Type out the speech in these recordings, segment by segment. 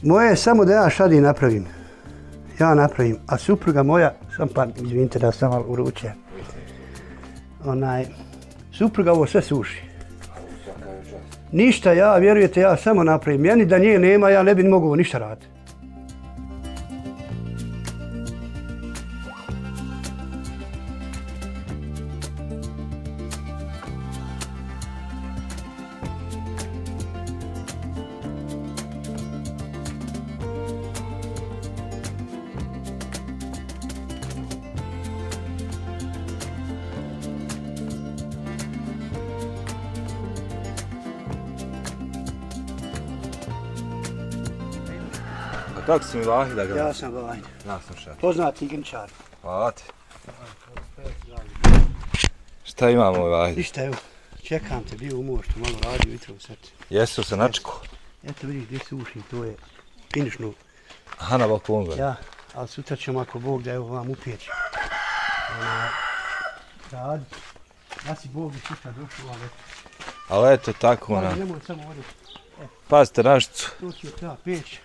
Moje je samo da ja šadi napravim. Ja napravim, a supruga moja, sam pa, izvinite da sam malo uruče. Supruga ovo sve suši. Ništa ja, vjerujete, ja samo napravim. Meni da nje nema, ja ne bi mogao ništa raditi. Kako si mi Vahida? Ja sam Vahida. Ja sam Šef. Poznati igričar. Hvala ti. Šta imamo Vahida? Ništa, evo, čekam te, bio u moštu, malo radio, jutro sad. Jesu se načko? Eto vidiš gdje sušim, to je finišno. Aha, na balkonu. Ja, ali sutra ćemo ako Bog da evo vam upijeći. Radi. Da si Bog i sutra došao, ali... Ali eto tako ona. Nemoj samo ovdje. Pazite našticu. To ti je ta peć.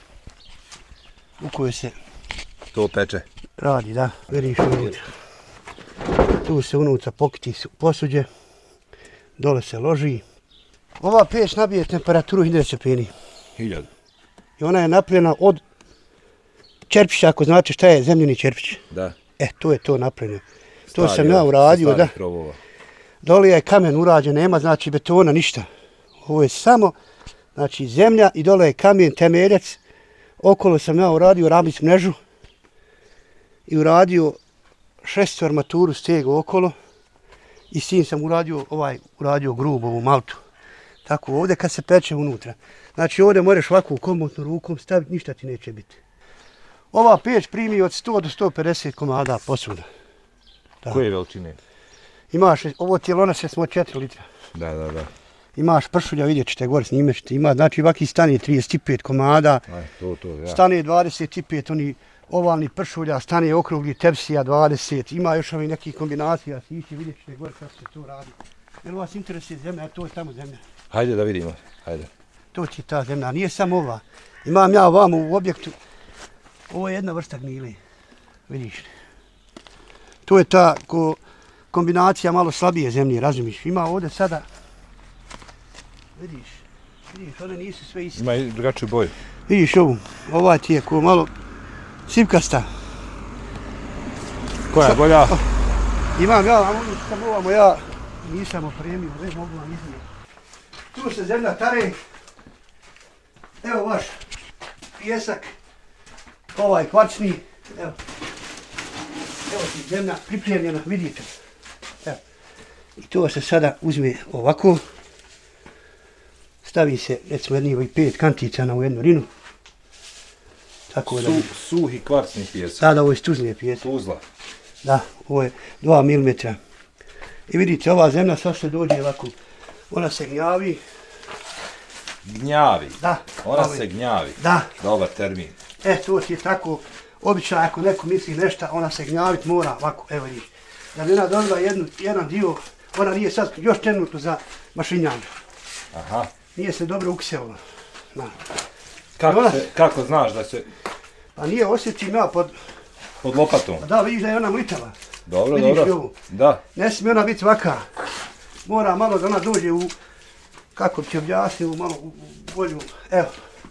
U kojoj se... To peče. Radi, da. Vidiš unutra. Tu se unutra pokiti posuđe. Dole se loži. Ova peć nabije temperaturu 1000 stepeni. 1000. I ona je napravljena od čerpića, ako znate šta je zemljeni čerpić. Da. To je to napravljeno. To sam ja uradio, da. Dole je kamen urađen, nema znači betona, ništa. Ovo je samo znači zemlja i dole je kamen, temeljac. Okolo sam ja uradio rablic mrežu i uradio 6 armaturu stegu okolo i s tim sam uradio grub ovu maltu. Tako ovdje kad se peče unutra. Znači ovdje moraš ovako komotno rukom staviti, ništa ti neće biti. Ova peć primi od 100 do 150 komada posuda. Koje veličine? Imaš, ovo tjelona se smo 4 litra. Da. Imaš pršulja, vidjet ćete gore, snimet ćete. Ima, znači ovaki stane 35 komada. Ja. Stane 25 oni ovalni pršulja, stane okrugli tepsija 20. Ima još ovih nekih kombinacija, sići, vidjet ćete gore kako se to radi. Jer vas interesuje zemlja, to je tamo zemlja. Hajde da vidimo, hajde. To ti je ta zemlja, nije samo ova. Imam ja ovamo u objektu, ovo je jedna vrsta gnile, vidiš. To je ta kombinacija malo slabije zemlje, razumiješ. Ima ovdje sada, vidiš, one nisu sve iste. Ima i drugačiju boju. Vidiš ovu, ova ti je ko malo sipkasta. Koja je bolja? Imam ja, ovamo ja nisam opremio, već mogu vam iznijeti. Tu se zemlja tare, evo vaš pijesak, ovaj kvarcni, evo ti zemlja pripremljena, vidite. Evo. I to se sada uzme ovako, stavi se recimo jednih 5 kantica na jednu rinu. Tako da... Suhi kvarcni pijesak. Sada ovo je stuzlije pijesak. Tuzla. Da, ovo je 2 mm. I vidite, ova zemlja sad se dođe ovako, ona se gnjavi. Gnjavi? Da. Ona se gnjavi? Da. Dobar termin. To ti je tako, običaj ako neko misli nešto, ona se gnjavit mora ovako, evo vidiš. Da bi ona dobila jedan dio, ona nije sad još trenutno za mašinjanje. Aha. Nije se dobro ukisela. Kako znaš da se... Pa nije, osjetim ja pod lopatom. Da, vidiš da je ona mlitava. Dobro. Da. Ne smije ona biti ovaka. Mora malo da ona dođe u, kako bi ti objasnio, malo u bolju. Evo.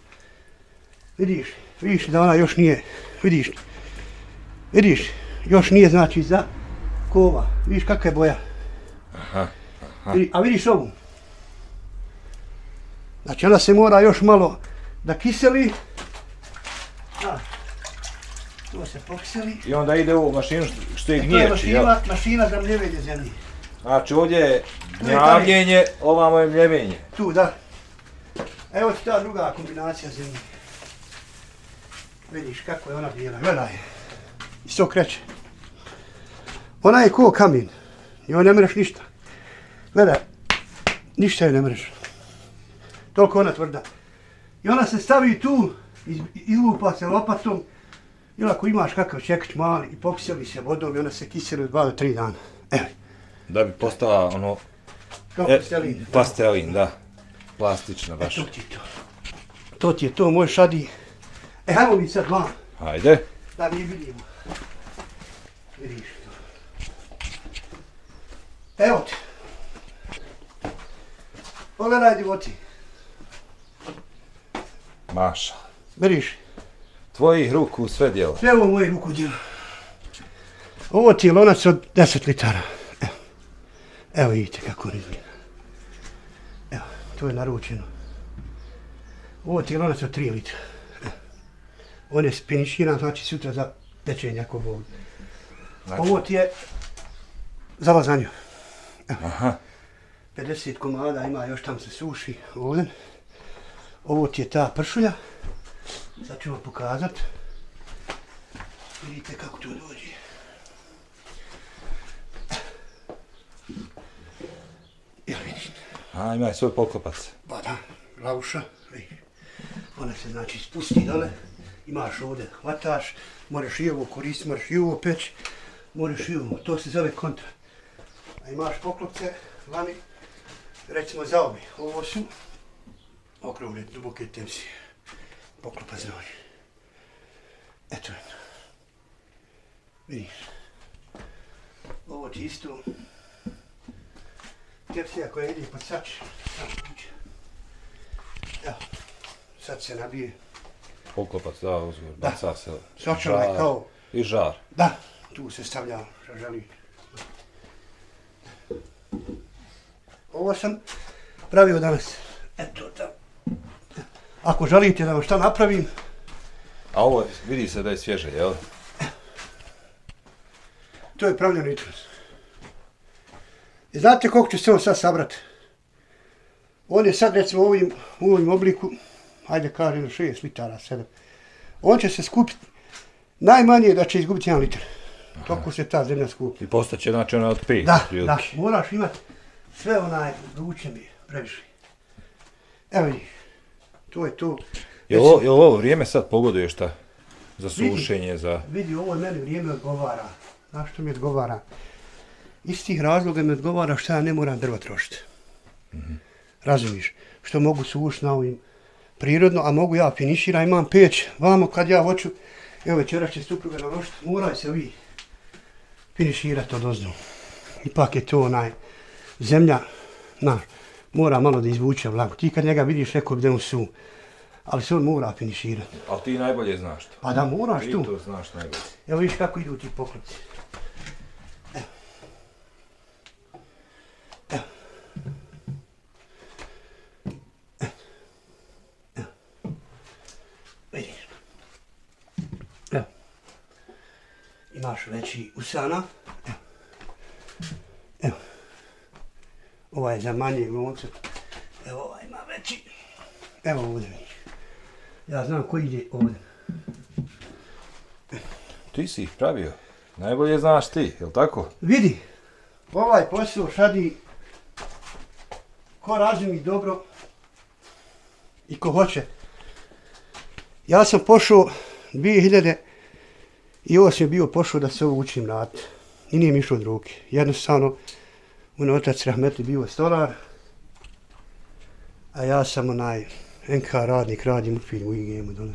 Vidiš da ona još nije, vidiš, još nije znači za kova. Vidiš kakva je boja. Aha. A vidiš ovu. Znači ona se mora još malo da kiseli. To se pokiseli. I onda ide u mašinu što je gnječi, jel? To je mašina za mljevenje zemlje. Znači ovdje je gnjavljenje, ovamo je mljevenje. Tu, da. Evo ti ta druga kombinacija zemlje. Vidiš kako je ona bijela, gledaj. Isto kreće. Ona je ko kamen. Njoj ne mreš ništa. Gledaj, ništa joj ne mreš. Toliko ona tvrda. I ona se stavi tu, izlupa se lopatom. Ili ako imaš kakav čekić mali i pokiseli se vodom i ona se kiseli 2 do 3 dana. Evo. Da bi postala ono... Plastelin. Plastelin, da. Plastična baš. To ti je to, moj šadi. Hajmo mi sad vam. Hajde. Da mi vidimo. Vidiš to. Evo ti. Pogledaj divoti. Maša. Vidiš. Tvojih ruku sve djelo. Sve ovo moje ruku djelo. Ovo ti je lonac od 10 litara. Evo vidite kako on izgleda. Evo, to je naručeno. Ovo ti je lonac od 3 litra. On je spiniširan, znači sutra za pečenje ako Bog. Znači. Ovo ti je za lazanju. Aha. 50 komada ima, još tam se suši ovdje. Ovo ti je ta pršulja. Sad ću vam pokazat. Vidite kako to dođe. Jel vidite? A, ima je svoj poklopac. Ba da, lauša. Ona se znači spusti dole. Imaš ovdje, hvataš, moraš i ovo koristiti, moraš i ovo peći, moraš i ovo, to se zove kontra. A imaš poklopce, vani, recimo za obi, ovo su okrugle, duboke tepsije, poklopac znači. Eto je. Vidiš. Ovo ti isto, tepsija koja ide pod sač, evo, sad se nabije. Poklopac, da, uzgor, baca se. Sočala je kao... I žar. Da, tu se stavlja žaželi. Ovo sam pravio danas. Eto tamo. Ako želite da vam šta napravim... A ovo vidi se da je svježe, jel? To je pravljeno jutros. I znate koliko će se ovo sad sabrati? On je sad recimo u ovim obliku, hajde kažem 6 litara, 7. On će se skupiti, najmanje da će izgubiti 1 litar. Toliko se ta zemlja skupi. I postaće znači ona od 5. Da, moraš imati sve vruće mi je, previše. Evo vidiš, to je to. Jel ovo vrijeme sad pogoduje šta? Za sušenje, za... Vidi, ovo meni vrijeme odgovara. Znaš što mi odgovara? Iz tih razloga mi odgovara što ja ne moram drva trošiti. Razumiješ? Što mogu sušiti na ovim prirodno, a mogu ja finiširam, imam peć, vamo kad ja hoću, evo večeras će supruga naložiti, moraju se vi finiširati od ozdu. Ipak je to zemlja, mora malo da izvuče vlagu. Ti kad njega vidiš neko gdje on su, ali se on mora finiširati. Ali ti najbolje znaš to. Pa da moraš tu. Ti to znaš najbolje. Evo vidiš kako idu ti poklopci. Evo. Evo. Vidiš. Evo. Imaš veći usana. Evo. Evo. Ovaj je za manje glonce. Evo ovaj ima veći. Evo ovdje vidiš. Ja znam koji ide ovdje. Ti si ih pravio. Najbolje znaš ti, jel tako? Vidi. Ovaj posao šadi ko razumi dobro i ko hoće. Ja sam pošao 2008. bio pošao da se ovo učim raditi. I nije mi išlo od ruke. Jednostavno, moj otac rahmetli bio stolar, a ja sam NK radnik, radim u firmu u IGM-u dole.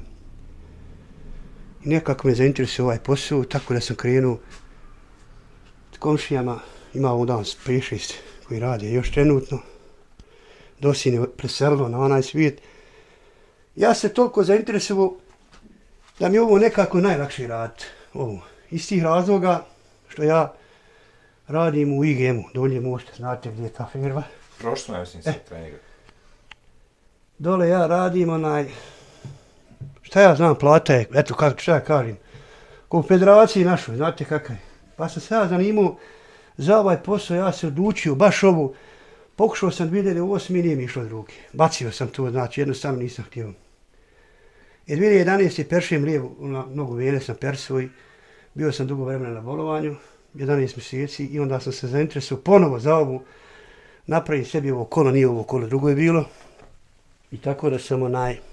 I nekako me zainteresuje ovaj posao, tako da sam krenuo s komšijama, imao dan 5-6 koji rade još trenutno. Dosin je preselilo na onaj svijet. Ja se toliko zainteresovao da mi ovo nekako najlakše raditi. Iz tih razloga što ja radim u IGM-u, dolje možete, znate gdje je ta firma. Prošlo je, mislim, se treninga. Dole ja radim šta ja znam, plata je, eto šta ja kažem, ko u federaciji našoj, znate kakav je. Pa sam se ja zanimao za ovaj posao, ja se odlučio baš ovo, pokušao sam 2008. i nije mi išlo od ruke. Bacio sam to, znači jednostavno nisam htio. Jer 2011. peršem lijevo, mnogo vene sam persuo i bio sam dugo vremena na bolovanju, 11 mjeseci i onda sam se zainteresovao ponovo za ovu, napravim sebi ovo kolo, nije ovo kolo, drugo je bilo. I tako da sam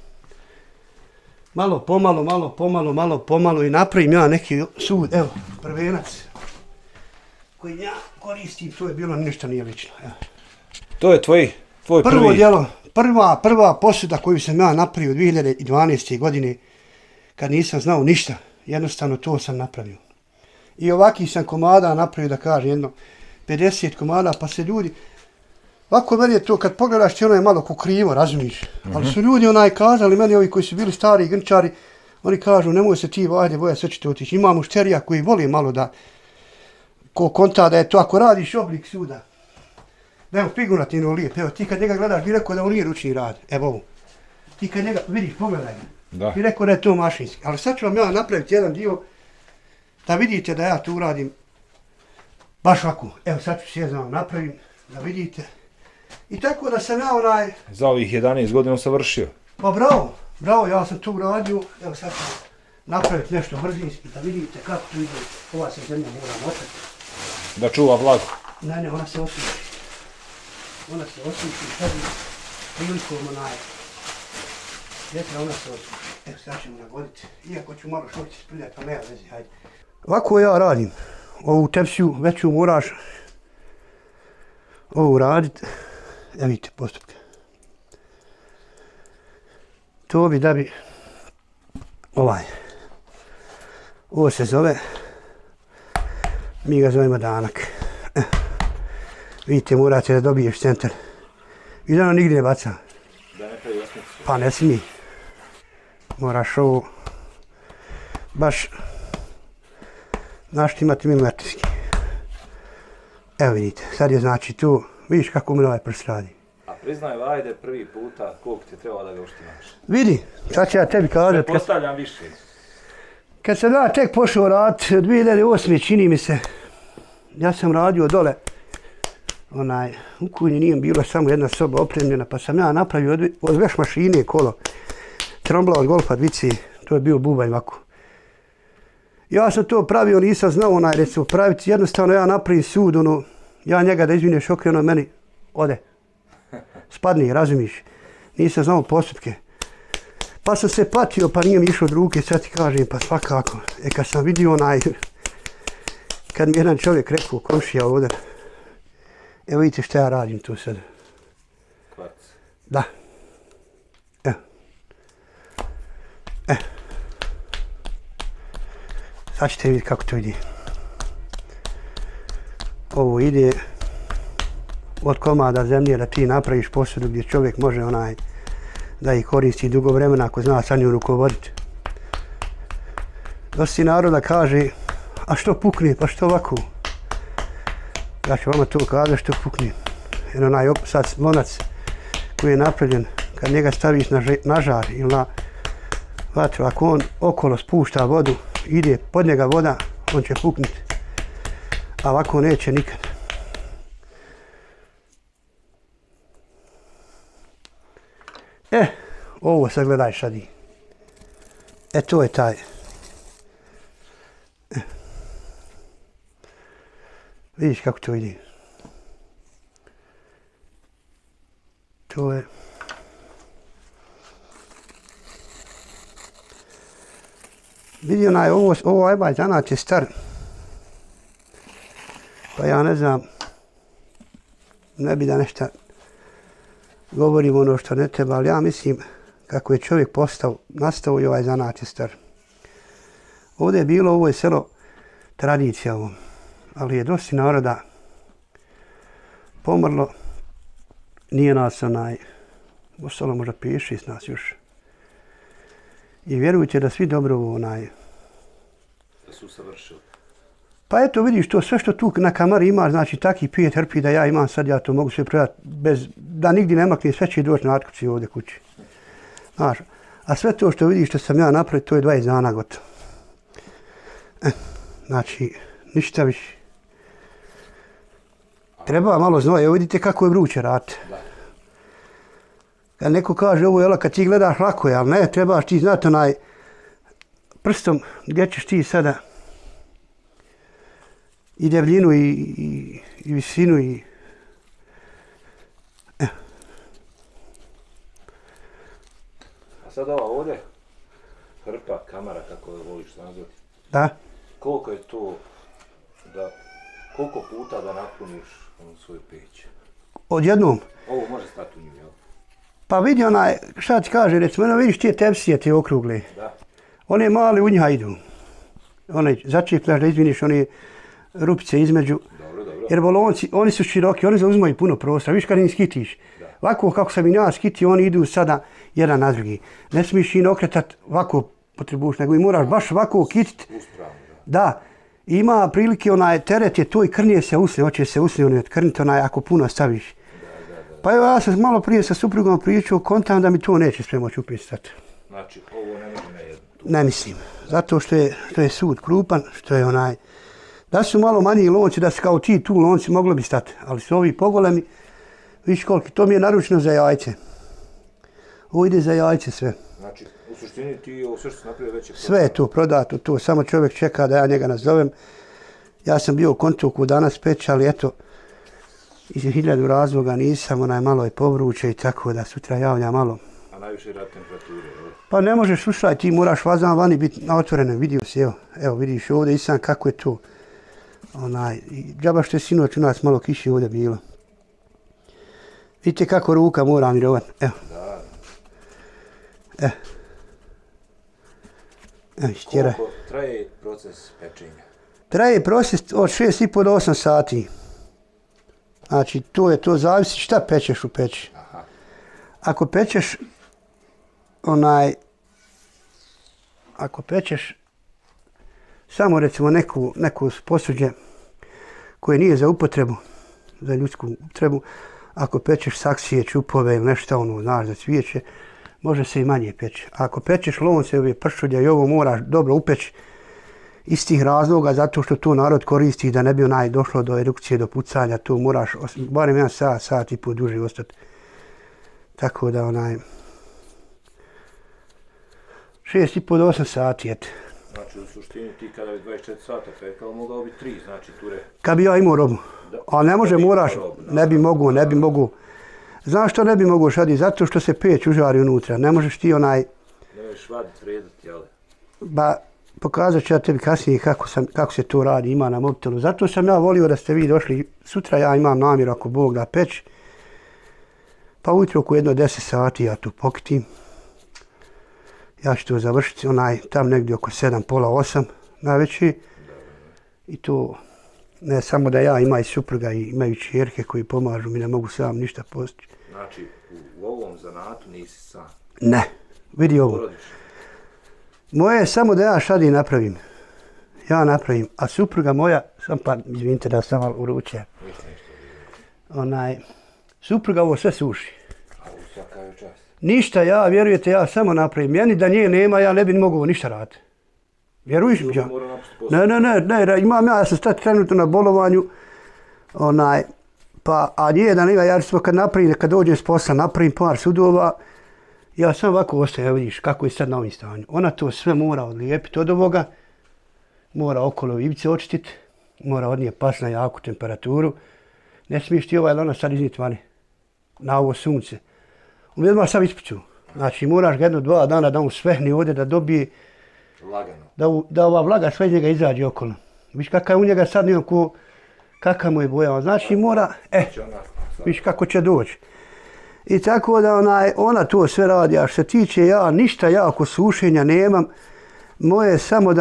malo pomalo i napravim ja neki sud, evo, prvenac koji ja koristim, to je bilo ništa nije lično. Evo. To je tvoj prvo djelo, prva posuda koju sam ja napravio 2012. godine kad nisam znao ništa. Jednostavno to sam napravio. I ovakih sam komada napravio, da kažem, jedno 50 komada, pa se ljudi... Ovako meni je to, kad pogledaš ti ono je malo ko krivo, razumiješ. Ali su ljudi kazali meni, ovi koji su bili stari grnčari, oni kažu, nemoj se ti vajde boja, sve će te otići. Ima mušterija koji voli malo da, ko konta da je to, ako radiš oblik suda, da evo figurativno lijep, evo ti kad njega gledaš, bi rekao da on nije ručni rad, evo ovo. Ti kad njega, vidiš, pogledaj ga, bi rekao da je to mašinski. Ali sad ću vam ja napraviti jedan dio, da vidite da ja to uradim baš ovako. Evo sad ću se znam napravim, da vidite. I tako da sam ja Za ovih 11 godina savršio. Pa bravo, ja sam to uradio, evo sad ću napraviti nešto brzinski, da vidite kako to ide, ova se zemlja mora motati. Da čuva vlagu? Ne, ona se osuši. Ona se osuši, sad je prilikom vjetra, ona se osuši. Evo sad ćemo nagoditi, iako ću malo šorci spriljati, pa nema veze, hajde. Ovako ja radim, ovu tepsiju veću moraš ovu raditi, evo vidite postupke. To bi da bi ovo se zove, mi ga zovemo danak. Vidite, morate da dobiješ centar. I da ono nigdje ne baca. Da ne pravi osmicu. Pa ne smije. Moraš ovo baš naštimati milimetarski. Evo vidite, sad je znači tu, vidiš kako mi ovaj prst radi. A priznaj vajde prvi puta koliko ti treba da ga uštimaš. Vidi, sad ću ja tebi kazati. Pretpostavljam više. Kad sam ja tek pošao raditi, 2008. čini mi se, ja sam radio dole, u kuhinji nije bilo samo jedna soba opremljena, pa sam ja napravio od veš mašine kolo, trombla od golfa dvici, to je bio bubanj ovako. Ja sam to pravio, nisam znao recimo praviti, jednostavno ja napravim sud, ja njega da izvineš okre, meni ode, spadni, razumiš, nisam znao postupke. Pa sam se patio, pa nije mi išao od ruke, sad ti kažem, pa svakako. Kad sam vidio kad mi jedan čovjek rekao, komšija ovdje, evo vidite šta ja radim tu sad. Kvarc. Da. Sad ćete vidjeti kako to ide. Ovo ide od komada zemlje da ti napraviš posudu gdje čovjek može da ih koristi dugo vremena ako zna sa njom rukovoditi. Dosta naroda kaže, a što pukne, pa što ovako? Ja ću vama to kazati što pukne. Jer sad lonac koji je napravljen, kad njega staviš na žar ili na vatru, ako on okolo spušta vodu, ide pod njega voda, on će puknuti. A ovako neće nikad. Ovo sad gledaj sad i. To je taj. Vidiš kako to ide. To je. Vidi ovo ajbaj zanat je star. Pa ja ne znam, ne bi da nešto govorim ono što ne treba, ali ja mislim kako je čovjek nastao i ovaj zanat je star. Ovdje je bilo, ovo je selo tradicija ovo, ali je dosta naroda pomrlo, nije nas ostalo možda 5-6 nas još. I vjerujte da svi dobro da su savršili. Pa eto vidiš to sve što tu na kamari ima, znači takih 5 hrpi da ja imam sad, ja to mogu sve prodati bez da nigdje ne makne, sve će doći na otkuci ovdje kući. Znaš, a sve to što vidiš što sam ja napravio, to je 20 dana gotovo. Znači, ništa više. Treba malo znoja, evo vidite kako je vruće raditi. Kad neko kaže ovo je kad ti gledaš lako je, ali ne, trebaš ti znati prstom gdje ćeš ti sada i debljinu i visinu i... A sad ova ovdje, hrpa, kamara, kako voliš nazvati. Da. Koliko je to, koliko puta da napuniš svoju peć? Odjednom? Ovo može stati u nju, jel? Pa vidi šta ti kaže, recimo, vidiš ti tepsije te okrugle. Da. One male u njega idu. One začepljaš da izviniš one rupice između. Jer bolonci, oni su široki, oni zauzimaju puno prostora. Viš kad im skitiš. Ovako kako sam i ja skitio, oni idu sada jedan na drugi. Ne smiješ im okretat ovako potrebuš, nego i moraš baš ovako kititi. Da. Ima prilike, teret je to i krnije se usne, hoće se usne krniti ako puno staviš. Pa evo ja sam malo prije sa suprugom pričao, kontam da mi to neće sve moći upistati. Znači, ovo ne može na jednu? Ne mislim. Zato što je sud krupan, što je da su malo manji lonci, da su kao ti tu lonci moglo bi stati. Ali su ovi pogolemi, viš koliki, to mi je naručeno za jajce. Ovo ide za jajce sve. Znači, u suštini ti ovo sve što si napravio već je prodato? Sve je to prodato, to samo čovjek čeka da ja njega nazovem. Ja sam bio u kontaktu danas peć, ali eto, iz 1000 razloga nisam, malo je povruće i tako da sutra javlja malo. A najviše rad temperature, jel? Pa ne možeš, slušaj, ti moraš vazan vani biti na otvorenom, vidio si, evo vidiš ovdje i sam kako je to. Džaba što je sinoć u nas malo kiše ovdje bilo. Vidite kako ruka mora mirovati, evo. Da. Štjera. Koliko traje proces pečenja? Traje proces od 6,5 do 8 sati. Znači, to zavisi šta pečeš u peći. Aha. Ako pečeš samo recimo neku posuđe koje nije za upotrebu, za ljudsku upotrebu, ako pečeš saksije, čupove ili nešto za cvijeće, može se i manje peći. Ako pečeš lonce, ove pršulje i ovo moraš dobro upeći iz tih razloga, zato što to narod koristi da ne bi došlo do erupcije, do pucanja, tu moraš barem 1 sat i pol duže ostati. Tako da 6,5 do 8 sati, eto. Znači u suštini ti kada bi 24 sata pekao, mogao bi 3, znači ture. Kad bi ja imao robu. A ne može, moraš, ne bi mogu. Znaš što ne bi mogu šaditi? Zato što se peć užari unutra. Ne možeš ti Ne možeš vaditi, redati, jel? Ba, pokazat ću ja tebi kasnije kako se to radi, ima na mobitelu. Zato sam ja volio da ste vi došli. Sutra ja imam namjer ako Bog da peć. Pa ujutro oko 10 sati ja tu pokitim. Ja ću to završiti, tam negdje oko 7, pola 8 najveći. I to ne samo da ja, ima i supruga i imaju čerke koji pomažu mi, ne mogu sam ništa postići. Znači, u ovom zanatu nisi sam? Ne, vidi ovo. Moje je samo da ja šadi napravim. Ja napravim, a supruga moja, izvinite da sam malo uruče. Supruga ovo sve suši. A u svakaju čast? Ništa, vjerujete, ja samo napravim. Meni da nje nema, ja ne bi mogao ništa raditi. Vjeruješ mi? Ne, imam ja sam sad trenutno na bolovanju, a nje da nema, ja recimo kad dođem s posla, napravim par sudova, ja sam ovako ostajem, vidiš kako je sad na ovim stanju. Ona to sve mora odlijepiti od ovoga, mora okolo ivice očistiti, mora od nje pas na jaku temperaturu. Ne smiješ ti ona sad iznijeti vani, na ovo sunce. Odmah sam ispuću. Znači moraš ga 1-2 dana da on svehni ovdje, da dobije, lagano. Da ova vlaga sve iz njega izađe okolo. Viš kakav u njega sad kakav mu je boja. Znači mora, viš kako će doći. I tako da ona to sve radi, a što se tiče ništa ja oko sušenja nemam. Moje je samo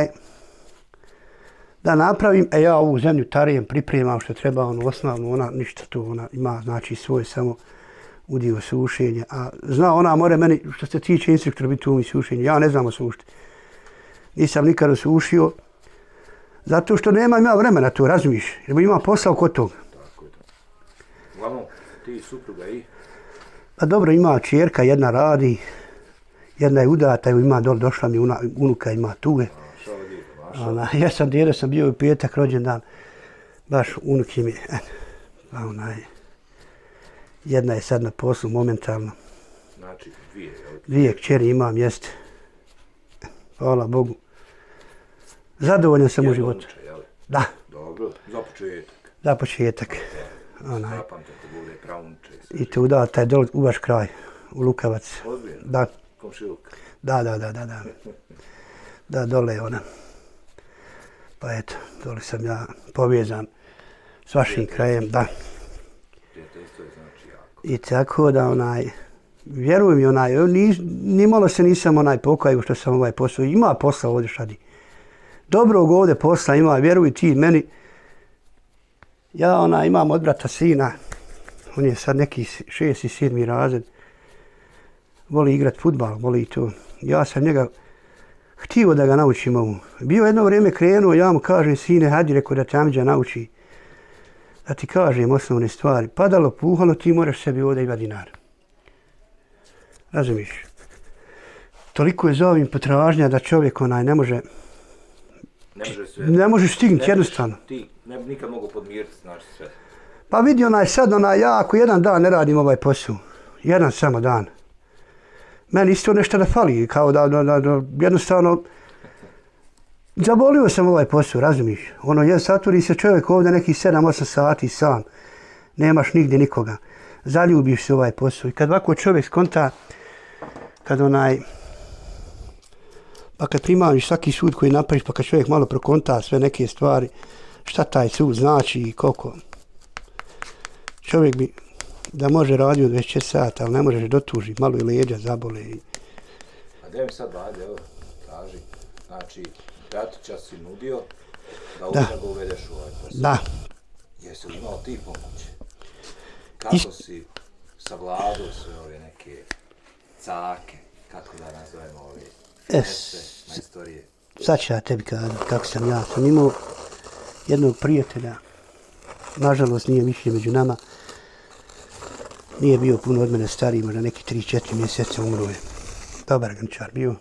da napravim, ja ovu zemlju tarijem, pripremam što treba, osnovno, ona ništa tu, ona ima znači svoj samo udio sušenja. A zna ona more meni, što se tiče instruktora, biti umi sušenja, ja ne znam osušiti. Nisam nikad osušio, zato što nemam ja vremena to, razumiješ, jer imam posao kod toga. Tako je to. Uglavnom, ti supruga i? Pa dobro, ima čerka, jedna radi, jedna je udata, ima došla mi unuka, ima tuge. Ja sam djede, sam bio u petak rođendan, baš unuki mi, jedna je sad na poslu momentalno. Znači dvije, jel? Dvije kćeri imam, jeste. Hvala Bogu. Zadovoljan sam u životu. Da. Dobro, za početak. Za početak. Zapamte ko bude pravunče. I tu da, taj dol u vaš kraj, u Lukavac. Ozbiljno? Da. Komšiluka? Da. Da, dole je ona. Pa eto, dole sam ja povezan s vašim krajem, da. Prijateljstvo je znači jako. I tako da vjeruj mi, nimalo se nisam pokajao što sam ovaj posao. Ima posla ovdje šadi. Dobrog ovdje posla ima, vjeruj ti meni. Ja imam od brata sina, on je sad neki 6. i 7. razred. Voli igrat fudbal, voli to. Ja sam njega htio da ga naučim ovu. Bio jedno vrijeme krenuo, ja mu kažem, sine, hajde, rekao da te amđa nauči. Da ti kažem osnovne stvari. Padalo, puhalo, ti moraš sebi ovdje imati dinar. Razumiješ? Toliko je za ovim potražnja da čovjek ne može... Ne može stignuti, jednostavno. Ti ne bi nikad mogu podmiriti, znači sve. Pa vidi sad, ja ako jedan dan ne radim ovaj posao, jedan samo dan, meni isto nešto da fali, kao da jednostavno, zabolio sam ovaj posao, razumiješ? Saturi se čovjek ovdje nekih 7-8 sati sam, nemaš nigdje nikoga, zaljubiš se ovaj posao i kad ovako čovjek skonta, kad pa kad primamiš svaki sud koji napraviš, pa kad čovjek malo prokonta sve neke stvari, šta taj sud znači i koliko. Čovjek bi da može radio 24 sata, ali ne može dotuži, malo i leđa zabole. A gdje mi sad ajde, evo, kaži, znači, Bratića si nudio da ga uvedeš u ovaj posao. Da. Jesi li imao ti pomoći? Kako si savladao sve ove neke cake, kako da nazovemo ove majstorije? Sad ću ja tebi kazati kako sam ja. Sam imao jednog prijatelja, nažalost nije više među nama, nije bio puno od mene stariji, možda neki 3-4 mjeseca umro je. Dobar grnčar bio.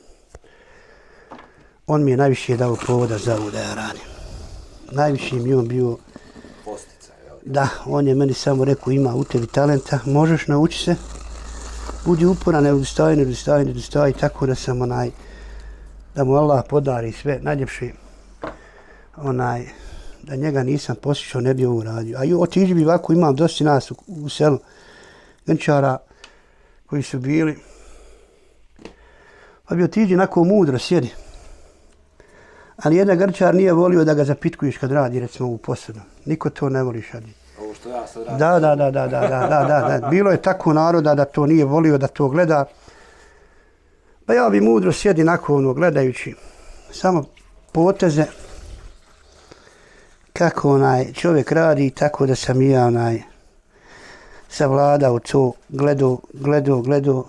On mi je najviše dao povoda za ovo da ja radim. Najviše mi on bio... Posticaj, jel? Da, on je meni samo rekao, ima u tebi talenta, možeš nauči se, budi uporan, ne odustaji, tako da sam da mu Allah podari sve najljepše, da njega nisam posjećao, ne bi ovo radio. A otiđi bi ovako, imam dosta nas u selu grnčara koji su bili, pa bi otiđi onako mudro, sjedi. Ali jedan grnčar nije volio da ga zapitkuješ kad radi, recimo, u posadu. Niko to ne voli šadi. Ovo što ja sad radim. Da. Bilo je tako naroda da to nije volio da to gleda. Pa ja bi mudro sjedi nakon gledajući samo poteze kako čovjek radi, tako da sam i ja savladao to, gledao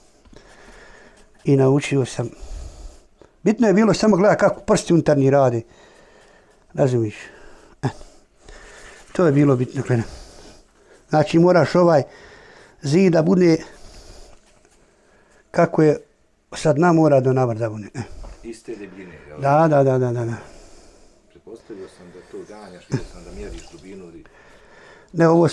i naučio sam. Bitno je bilo samo gledati kako prsti unutarnji radi. Razumiješ? To je bilo bitno gledati. Znači moraš ovaj zid da bude kako je sad na mora do navr da bude. Iste debljine, jel? Da. Pretpostavio sam da to ganjaš, vidio sam da mjeriš dubinu. Ne, ovo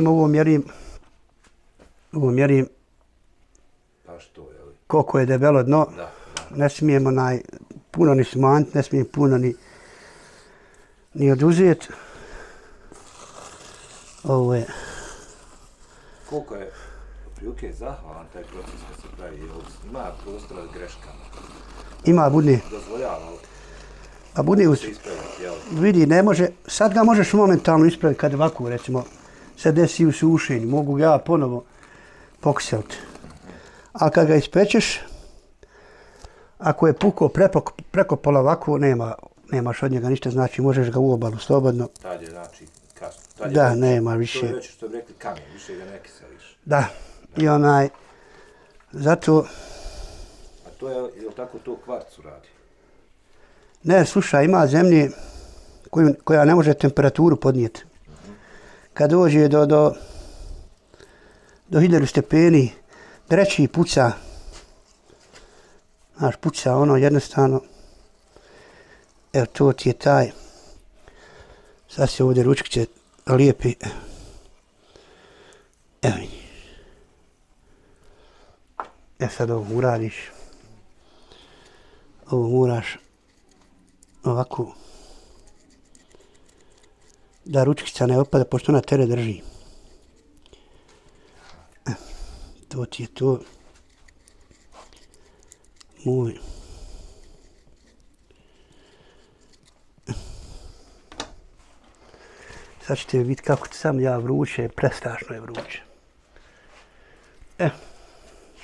mjerim. Pa što, jel? Koliko je debelo dno. Da. Ne smijemo puno ni smanjiti, ne smijem puno ni oduzeti. Ovo je... Koliko je prilike zahvalan taj proces kad se pravi, ima prostora greškama? Ima, budne. Dozvoljava li? A budne se ispraviti, jel? Vidi, ne može, sad ga možeš momentalno ispraviti kad ovako, recimo, se desi u sušenju, mogu ga ja ponovo pokušati. Ali kad ga ispečeš, ako je pukao preko pola ovako, nemaš od njega ništa, znači možeš ga u obalu slobodno. Tad je znači kasno. Da, nema više. To je već što bi rekli kamen, više ga ne kiseliš. Da, i zato... A to je li tako to kvarcu radi? Ne, slušaj, ima zemlje koja ne može temperaturu podnijeti. Kad dođe do 1000 stepeni, dreći puca. Znaš, puca jednostavno. Evo, to ti je taj. Sad se ovdje ručkice lijepi. Evo vidi. Sad ovo uradiš. Ovo moraš ovako da ručkica ne opada, pošto ona tere drži. To ti je to. Moj. Sad ćete vidjeti kako sam ja vruće, prestašno je vruće.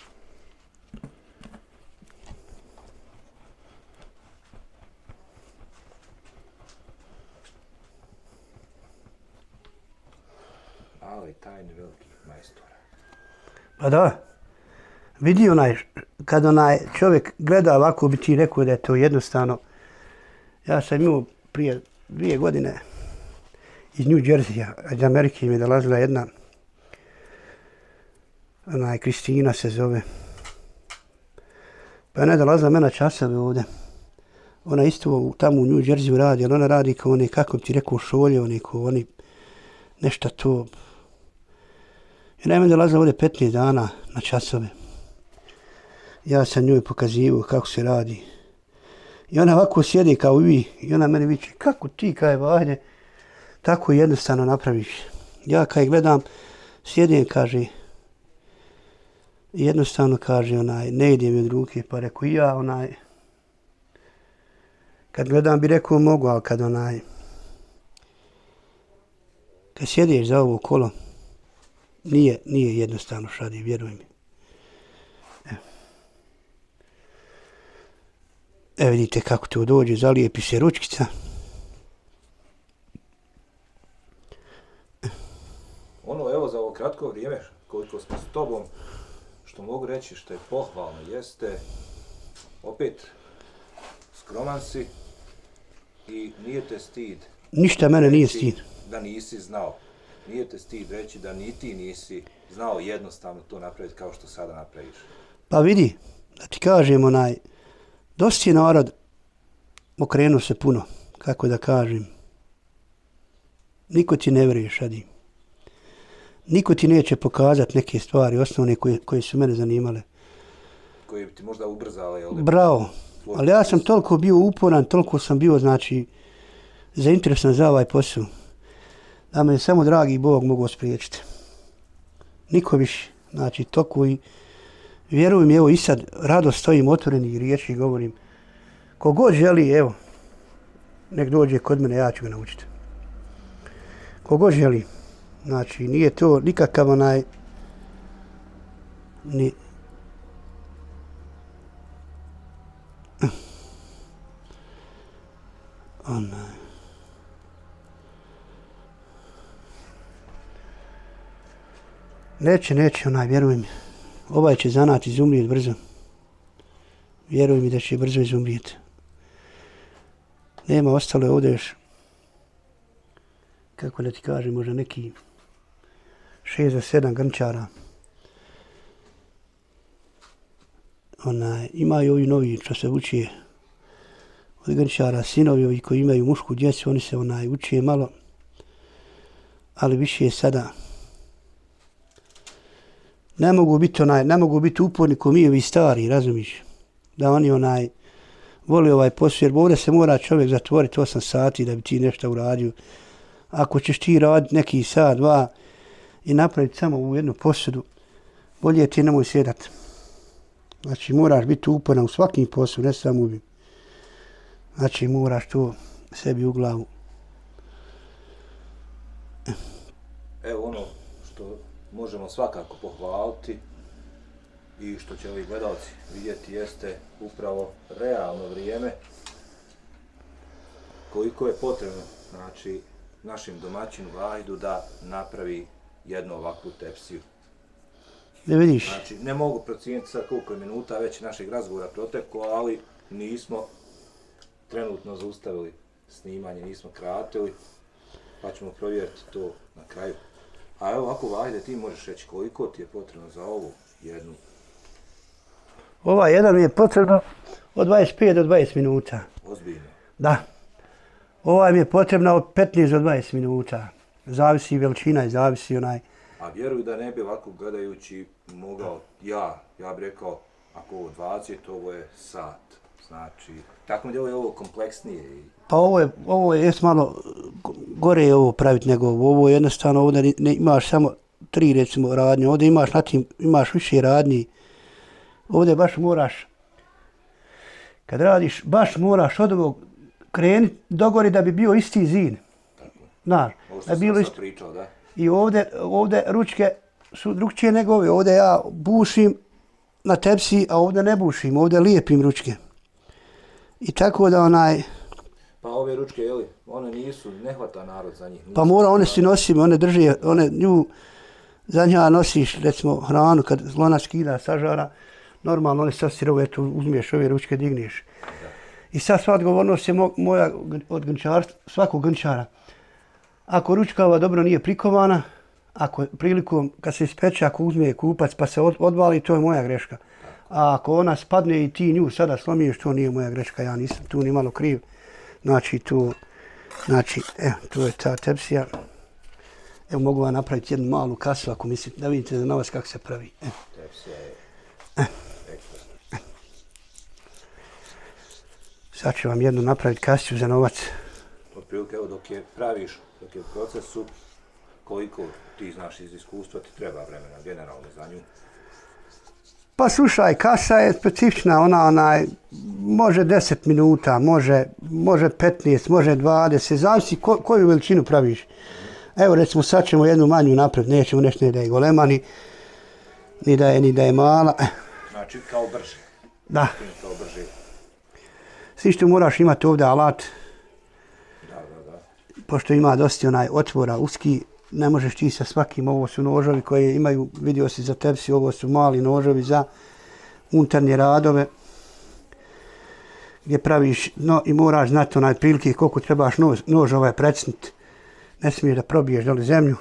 tajni velikih majstora. Pa da. Vidi kad čovjek gleda ovako, bi ti rekao da je to jednostavno. Ja sam imao prije 2 godine iz New Jersey-a, iz Amerike mi je dolazila jedna, Kristina se zove. Pa ona je dolazila mena časove ovdje. Ona isto tamo u New Jersey radi, ali ona radi kao one, kako bi ti rekao, šolje, oni nešto to. I ona je meni dolazila ovdje 15 dana na časove. Ja sam njoj pokazivao kako se radi. I ona ovako sjedi kao vi i ona meni viče, kako ti kaj Vahde tako jednostavno napraviš. Ja kaj gledam, sjedim, kaže, jednostavno kaže, ne ide mi od ruke, pa rekao ja, kad gledam bi rekao mogu, ali kad sjediš za ovo kolo, nije jednostavno šadi, vjeruj mi. Evo vidite kako to dođe, zalijepi se ručkica. Evo za ovo kratko vrijeme, koliko smo s tobom, što mogu reći što je pohvalno, jeste opet skroman si i nije te stid. Ništa mene nije stid. Da nisi znao. Nije te stid reći da ni ti nisi znao jednostavno to napraviti kao što sada napraviš. Pa vidi, da ti kažem dosta je narod okrenuo se puno, kako da kažem. Niko ti ne vjeruje šadi. Niko ti neće pokazati neke stvari osnovne koje su mene zanimale. Koje bi ti možda ubrzale. Bravo. Ali ja sam toliko bio uporan, toliko sam bio, zainteresovan za ovaj posao, da me samo dragi Bog mogu spriječiti. Niko više. Toliko i vjeruj mi, evo i sad rado stojim otvorenih riječi i govorim, kogod želi, evo, nek dođe kod mene, ja ću ga naučiti. Kogod želi. Nije to nikakav Neće, vjeruj mi. Ovaj će zanat izumrijeti brzo. Vjeruj mi da će brzo izumrijeti. Nema, ostalo je ovdje još, kako da ti kažem, možda neki 6 do 7 grnčara. Imaju ovi novi što se uče od grnčara, sinovi ovi koji imaju mušku djecu, oni se uče malo, ali više je sada. Ne mogu biti uporni ko mi ovi stari, razumiš? Da oni voli ovaj posao, jer ovdje se mora čovjek zatvoriti 8 sati da bi ti nešto uradio. Ako ćeš ti raditi neki sat, 2 i napraviti samo u jednu posudu, bolje ti nemoj sjedati. Moraš biti uporan u svakim poslu, ne samo ovim. Moraš to sebi u glavu. Evo što možemo svakako pohvaliti i što će ovi gledalci vidjeti jeste upravo realno vrijeme koliko je potrebno našim domaćinu Vahdu da napravi jednu ovakvu tepsiju. Ne vidiš? Ne mogu procijeniti sad koliko je minuta već našeg razgovora proteklo, ali nismo trenutno zaustavili snimanje, nismo kratili, pa ćemo provjeriti to na kraju. A evo ovako Vahde, ti možeš reći koliko ti je potrebno za ovu jednu? Ova jedan mi je potrebno od 25 do 20 minuta. Ozbiljno? Da. Ova mi je potrebna od 15 do 20 minuta. Zavisi veličina i zavisi A vjeruj da ne bi ovako gledajući mogao, ja bih rekao, ako ovo 20, ovo je sat. Tako mi djeluje ovo kompleksnije. Pa ovo je malo gore je ovo praviti nego ovo je jednostavno, ovdje ne imaš samo 3 recimo radnje, ovdje imaš više radnji. Ovdje baš moraš, kad radiš, baš moraš od ovog krenuti dogori da bi bio isti zid. Znaš, ovo što sam sad pričao, da? I ovdje ručke su drugčije nego ove. Ovdje ja bušim na tepsi, a ovdje ne bušim, ovdje lijepim ručke. I tako da Pa ove ručke, one nisu, ne hvata narod za njih. Pa mora, one si nosim, one drže, one nju za nja nosiš, recimo, hranu, kad lona skida sažara, normalno one sad sirove, tu uzmiješ ove ručke, digneš. I sad sva odgovornost je moja od grnčarstva, svakog grnčara. Ako ručkava dobro nije prikovana, ako prilikom kad se ispeče, ako uzme kupac pa se odvali, to je moja greška. A ako ona spadne i ti nju sada slomiješ, to nije moja greška, ja nisam tu ni malo kriv. Znači, tu je ta tepsija. Evo, mogu vam napraviti jednu malu kasu ako mislite, da vidite za novac kako se pravi. Tepsija je ekstra. Sad ću vam jednu napraviti kasiju za novac. Otprilike, evo, dok je praviš, dok je u procesu, koliko ti znaš iz iskustva, ti treba vremena generalno za nju? Pa slušaj, kasa je specifična, ona može 10 minuta, može 15, može 20, zavisi koju veličinu praviš. Evo recimo sad ćemo jednu manju napred, nećemo nešto ni da je golema, ni da je mala. Znači kao brže. Da. Kao brže. Svi što moraš imati ovdje alat. Da. Pošto ima dosta otvora uski, ne možeš ti sa svakim, ovo su nožovi koje imaju, vidio si za tepsi, ovo su mali nožovi za unutarnje radove, gdje praviš dno i moraš znati prilike koliko trebaš nož precniti. Ne smiješ da probiješ dole zemlju.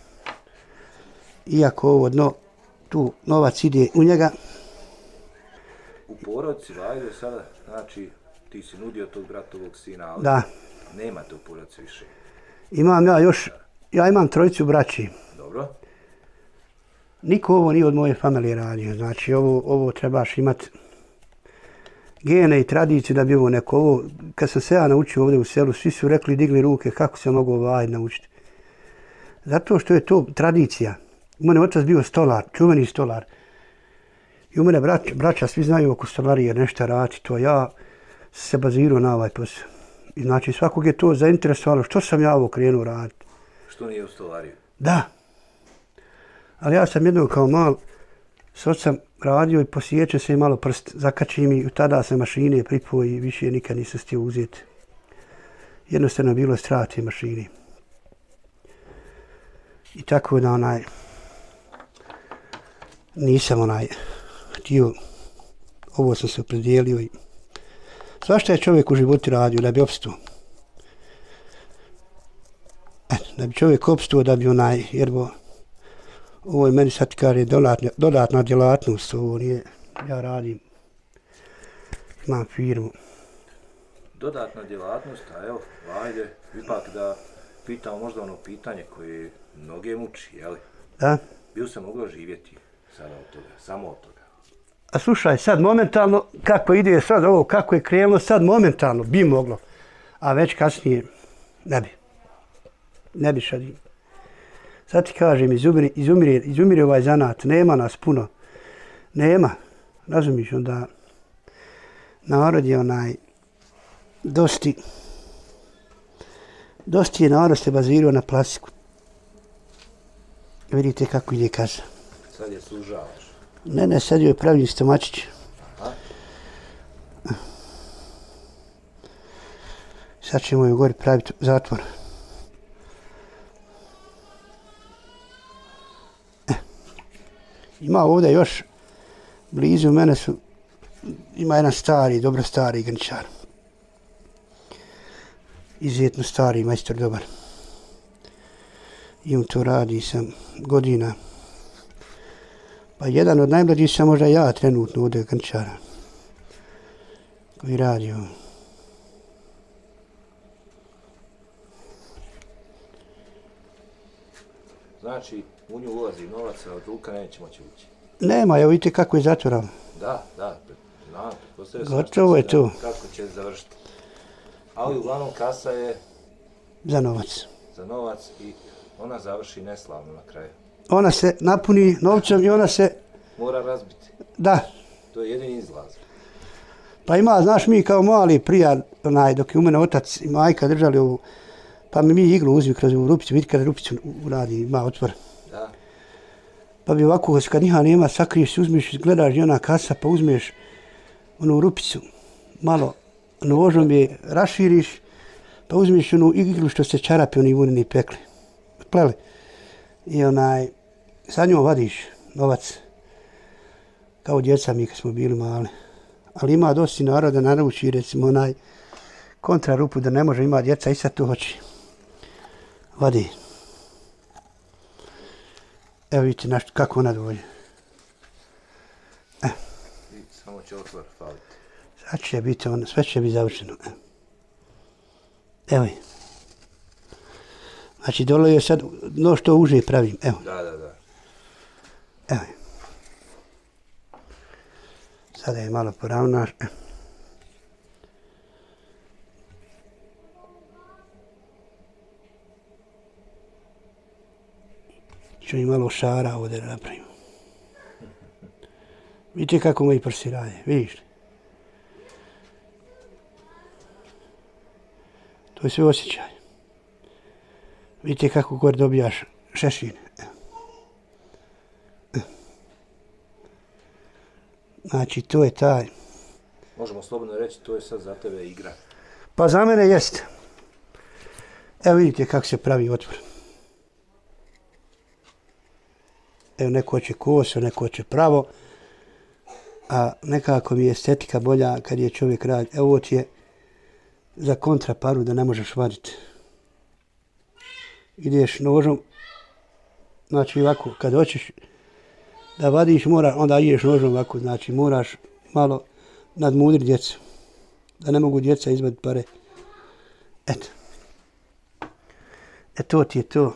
Iako ovo dno, tu novac ide u njega. U porodici, ajde sada, znači ti si nudio tog bratovog sina, ali nemate u porodici više. Imam ja imam trojicu braći. Dobro. Niko ovo nije od moje familije radio. Znači ovo trebaš imati gene i tradiciju da bi ovo neko. Ovo, kad sam se ja naučio ovdje u selu, svi su rekli, digli ruke, kako se mogu naučiti. Zato što je to tradicija. U mene otac bio stolar, čuveni stolar. I u mene braća svi znaju oko stolarije nešto raditi. To ja se bazirao na ovaj posao. I znači svakog je to zainteresovalo. Što sam ja ovo krenuo raditi? Što nije u stolariju? Da. Ali ja sam jednog kao mal s ocem radio i posjećam se i malo prst. Zakačim i tada se mašine pripo i više nikad nisam stio uzeti. Jednostavno bilo je strah te mašine. I tako da nisam htio, ovo sam se opredijelio i svašta je čovjek u životu radio da bi opstao. Da bi čovjek opstao, da bi jer ovo je meni sad kaže dodatna djelatnost, ovo nije, ja radim, imam firmu. Dodatna djelatnost, a evo, ajde, ipak da pitamo možda ono pitanje koje mnoge muči, jeli? Da. Bio se moglo živjeti sada od toga, samo od toga. A slušaj, sad momentalno, kako ide sad ovo, kako je krenulo, sad momentalno bi moglo, a već kasnije ne bi. Ne bi šadim. Sad ti kažem, izumire ovaj zanat, nema nas puno. Nema, razumiješ, onda narod je dosti je narod se bazirao na plastiku. Vidite kako ide kaza. Sad je sužavaš. Ne, sad joj pravim stomačić. Aha. Sad ćemo joj gori praviti zatvor. Ima ovdje još, blizu mene ima jedan dobro stari grnčar. Izuzetno stari majstor, dobar. I on to radi sam godina. Pa jedan od najmlađih sam možda ja trenutno ovdje grnčara. Koji radi ovo. Znači, u nju ulazi novac, a od ruka neće moći ući. Nema, evo vidite kako je zatvorano. Da, znam, gotovo je to. Kako će završiti. Ali uglavnom kasa je... Za novac. Za novac i ona završi neslavno na kraju. Ona se napuni novcem i ona se... Mora razbiti. Da. To je jedini izlaz. Pa ima, znaš, mi kao mali prija, dok je u mene otac i majka držali ovu, pa mi iglu uzmi kroz ovu rupicu, vidi kada rupicu uradi, ima otvor. Da. Pa bi ovako, kad njiha nema, sakriješ se, uzmeš, gledaš i ona kasa, pa uzmeš onu rupicu, malo nožom je raširiš, pa uzmeš onu iglu što se čarapi, oni vuneni pekli, pleli. I sa njom vadiš novac, kao djeca mi kad smo bili mali. Ali ima dosta naroda naruči, recimo onaj kontrarupu da ne može ima djeca i sad to hoće. Vadi. Evo vidite kako ona dođe. Samo će otvor faliti. Sad će biti ono, sve će biti završeno. Evo je. Znači dole je sad, no što uže pravim, evo. Da. Evo je. Sada je malo poravnaš. Ću i malo šara ovdje napravimo. Vidite kako moji prsi rade, vidiš li? To je sve osjećaj. Vidite kako gore dobijaš šešine. Znači, to je taj. Možemo slobodno reći, to je sad za tebe igra. Pa za mene jeste. Evo vidite kako se pravi otvor. Evo neko hoće koso, neko hoće pravo. A nekako mi je estetika bolja kad je čovjek radi. Evo ovo ti je za kontraparu da ne možeš vaditi. Ideš nožom, znači ovako, kad hoćeš da vadiš, onda ideš nožom ovako, znači moraš malo nadmudriti djecu. Da ne mogu djeca izvaditi pare. Eto. To ti je to.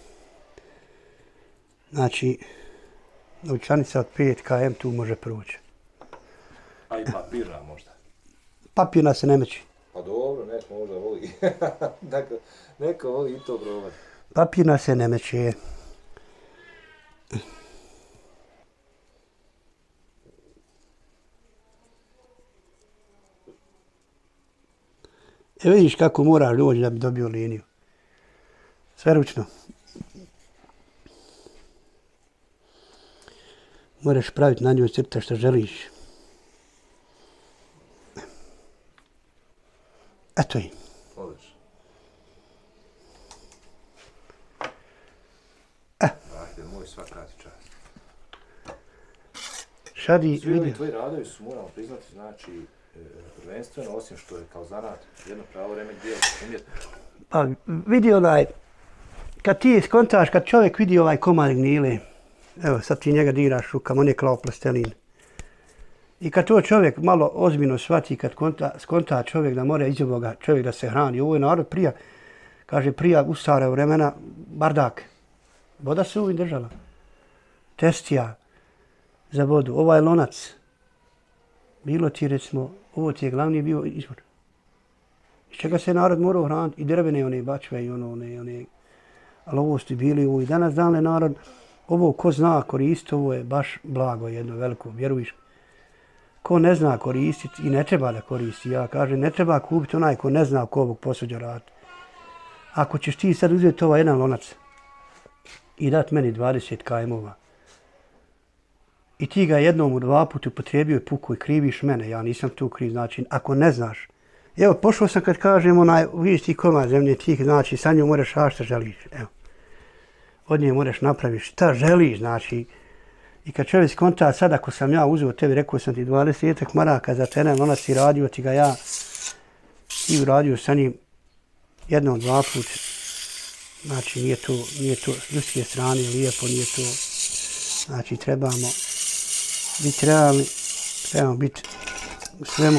Znači, novčanica od 5 km tu može proći. A i papirna možda? Papirna se ne meći. Pa dobro, neko možda voli. Neko voli i to probati. Papirna se ne meće. Vidiš kako moraš doći da bi dobio liniju. Sve ručno. Moraš praviti na njoj crta što želiš. Eto je. Odlično. Ajde, moj svakati čast. Šadi, svi ovi tvoji radovi su, moramo priznati, znači, prvenstveno, osim što je kao zanat, jedno pravo remek dijelo, umjetničko. Pa vidi onaj, kad ti skontaš, kad čovjek vidi ovaj komad gnile, evo sad ti njega diraš rukama, on je kao plastelin. I kad to čovjek malo ozbiljno shvati, kad skonta čovjek da mora iz ovoga čovjek da se hrani, ovo je narod prija, kaže prija u stare vremena, bardak. Voda se uvijek držala. Testija za vodu, ovaj lonac. Bilo ti recimo, ovo ti je glavni bio izvor. Iz čega se narod morao hraniti, i drvene one bačve i one, ali ovo su bili ovo i danas dan narod, ovo ko zna koristiti, ovo je baš blago jedno veliko, vjerujuš. Ko ne zna koristiti i ne treba da koristi, ja kažem, ne treba kupiti onaj ko ne zna ko ovog posuđa raditi. Ako ćeš ti sad uzeti ovaj jedan lonac i dati meni 20 km-ova i ti ga jednom u 2 puta upotrijebio i puku i kriviš mene, ja nisam tu kriv, znači ako ne znaš. Evo, pošao sam kad kažem vidiš ti komad zemlje, ti znači sa njom moraš šta želiš, evo. Od nje moraš napraviti šta želiš, znači. I kad čovjek skonta, sad ako sam ja uzeo tebi, rekao sam ti 20 maraka za teren, lonac i radio ti ga ja i uradio sa njim jednom, 2 puta. Znači nije to s ljudske strane lijepo, nije to. Znači trebamo biti realni, trebamo biti u svemu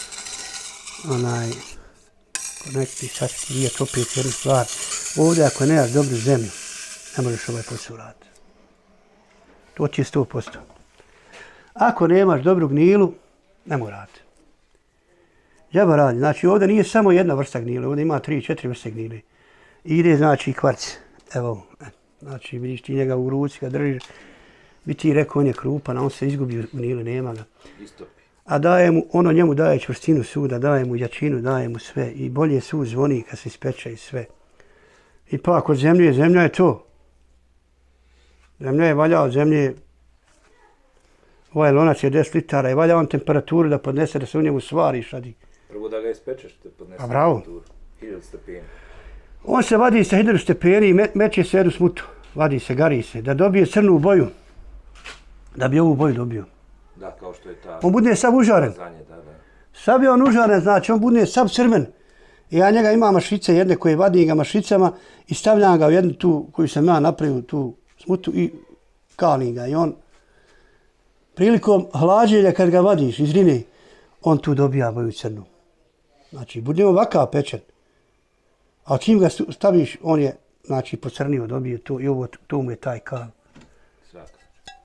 konekti, sad ću ti vidjeti opet jednu stvar. Ovdje ako nemaš dobru zemlju, ne možeš ovaj posao raditi. To ti je 100%. Ako nemaš dobru gnilu, ne mora raditi. Džaba radi. Znači ovdje nije samo jedna vrsta gnile, ovdje ima 3-4 vrste gnile. Ide znači kvarc. Evo, znači vidiš ti njega u ruci kad držiš, bi ti rekao on je krupan, a on se izgubi u gnile, nema ga. Istopi. A daje mu, ono njemu daje čvrstinu suda, daje mu jačinu, daje mu sve. I bolje sud zvoni kad se ispeče i sve. I pa kod zemlje, zemlja je to. Zemlja je valja od zemlje, ovaj lonac je 10 litara i valja on temperaturu da podnese, da se u njemu svari šadi. Prvo da ga ispečeš, te podnese temperaturu. 1000 stepeni. On se vadi sa 1000 stepeni i meće se jednu smutu. vadi se, gari se, da dobije crnu boju, da bi ovu boju dobio. Da, kao što je ta... On bude sav užaren. Sav je on užaren, znači on bude sav crven. I ja njega imam mašrice jedne koje vadim ga mašricama i stavljam ga u jednu tu koju sam ja napravio, tu smutu i kalim ga. I on prilikom hlađenja kad ga vadiš iz rine, on tu dobija boju crnu. Znači, bude ovakav pečen. A čim ga staviš, on je, znači, pocrnio, dobije to i ovo, to mu je taj kal. Svaka.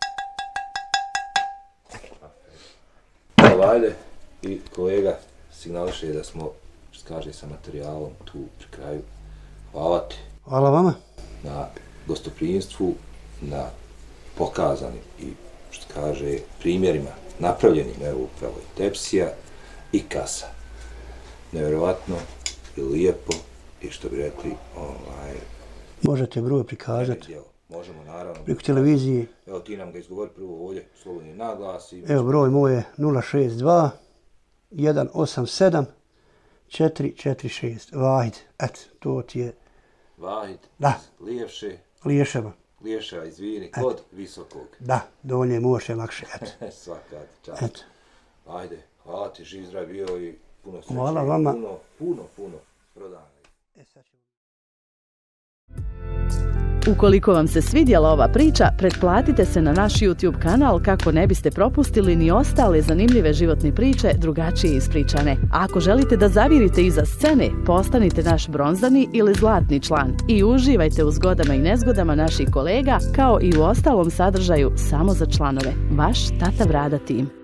Ajde, i kolega signališe da smo, što kaže, sa materijalom tu pri kraju. Hvala ti. Hvala vama. Na gostoprimstvu, na pokazanim i, što kaže, primjerima napravljenim, evo upravo i tepsija i kasa. Nevjerovatno i lijepo i što bi rekli, možete broj prikazati. Možemo, naravno. Preko televizije. Evo ti nam ga izgovori prvo ovdje, slobodni naglas. Evo broj moj je 062 187 446. Vahid, eto, to ti je... Vahid, da. Lijevše. Liješeva. Liješeva, izvini, kod Visokog. Da, donje može lakše, eto. Svaka ti čast. Eto. Ajde, hvala ti, živ zdrav bio i puno sreće. Hvala vama. Puno prodana. Ukoliko vam se svidjela ova priča, pretplatite se na naš YouTube kanal kako ne biste propustili ni ostale zanimljive životne priče drugačije ispričane. A ako želite da zavirite iza scene, postanite naš bronzani ili zlatni član i uživajte u zgodama i nezgodama naših kolega kao i u ostalom sadržaju samo za članove. Vaš Tata Vrada tim.